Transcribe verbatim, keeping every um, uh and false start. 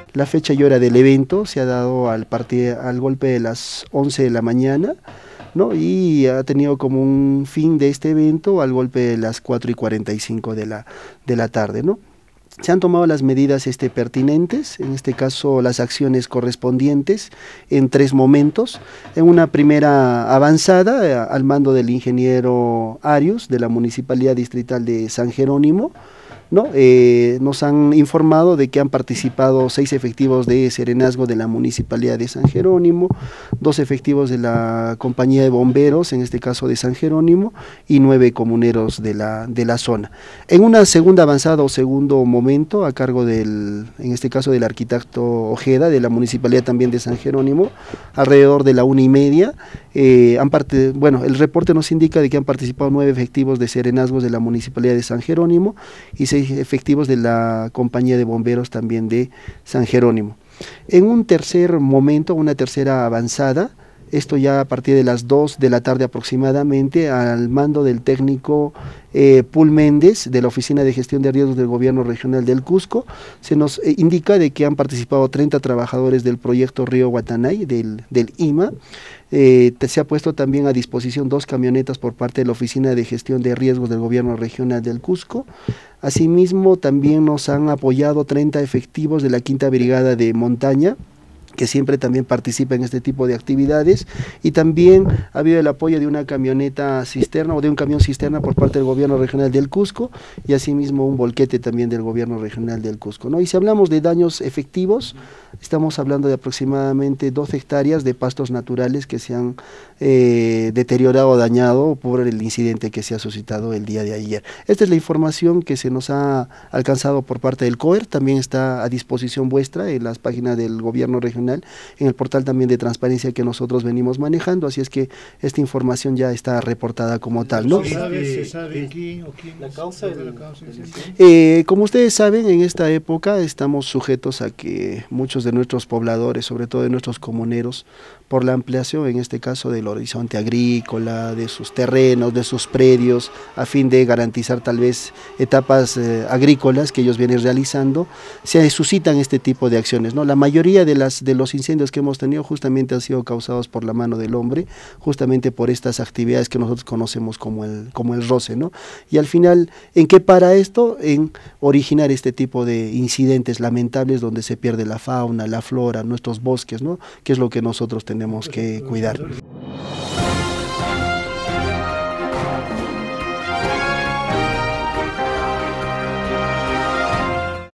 La fecha y hora del evento se ha dado al, partir, al golpe de las once de la mañana, ¿no? Y ha tenido como un fin de este evento al golpe de las cuatro y cuarenta y cinco de la, de la tarde, ¿no? Se han tomado las medidas este, pertinentes, en este caso las acciones correspondientes en tres momentos. En una primera avanzada, eh, al mando del ingeniero Arius, de la Municipalidad Distrital de San Jerónimo, ¿no? Eh, nos han informado de que han participado seis efectivos de serenazgo de la Municipalidad de San Jerónimo, dos efectivos de la Compañía de Bomberos, en este caso de San Jerónimo, y nueve comuneros de la, de la zona. En una segunda avanzada o segundo momento, a cargo del, en este caso del arquitecto Ojeda, de la Municipalidad también de San Jerónimo, alrededor de la una y media, eh, han parte, bueno, el reporte nos indica de que han participado nueve efectivos de serenazgos de la Municipalidad de San Jerónimo y seis efectivos de la Compañía de Bomberos también de San Jerónimo. En un tercer momento, una tercera avanzada, esto ya a partir de las dos de la tarde aproximadamente, al mando del técnico eh, Pul Méndez, de la Oficina de Gestión de Riesgos del Gobierno Regional del Cusco, se nos eh, indica de que han participado treinta trabajadores del proyecto Río Guatanay, del, del I M A. Eh, se ha puesto también a disposición dos camionetas por parte de la Oficina de Gestión de Riesgos del Gobierno Regional del Cusco. Asimismo, también nos han apoyado treinta efectivos de la Quinta Brigada de Montaña, que siempre también participa en este tipo de actividades, y también ha habido el apoyo de una camioneta cisterna o de un camión cisterna por parte del Gobierno Regional del Cusco, y asimismo un volquete también del Gobierno Regional del Cusco, ¿no? Y si hablamos de daños efectivos, estamos hablando de aproximadamente dos hectáreas de pastos naturales que se han eh, deteriorado o dañado por el incidente que se ha suscitado el día de ayer. Esta es la información que se nos ha alcanzado por parte del C O E R, también está a disposición vuestra en las páginas del Gobierno Regional, en el portal también de transparencia que nosotros venimos manejando, así es que esta información ya está reportada como tal, ¿no? ¿Se sabe, se sabe quién o quién la causa de del, la causa? Eh, como ustedes saben, en esta época estamos sujetos a que muchos de nuestros pobladores, sobre todo de nuestros comuneros, por la ampliación, en este caso del horizonte agrícola, de sus terrenos, de sus predios, a fin de garantizar tal vez etapas eh, agrícolas que ellos vienen realizando, se suscitan este tipo de acciones, ¿no? La mayoría de, las, de los incendios que hemos tenido justamente han sido causados por la mano del hombre, justamente por estas actividades que nosotros conocemos como el, como el roce, ¿no? Y al final, ¿en qué para esto? En originar este tipo de incidentes lamentables donde se pierde la fauna, la flora, nuestros bosques, ¿no? Que es lo que nosotros tenemos que cuidar.